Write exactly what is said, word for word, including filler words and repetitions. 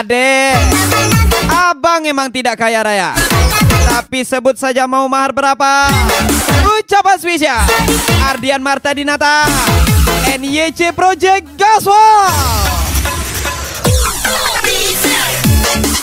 Adek, abang emang tidak kaya raya, tapi sebut saja mau mahar berapa. Ucapan spesial Ardian Marta Dinata, N Y C Project Gaswal.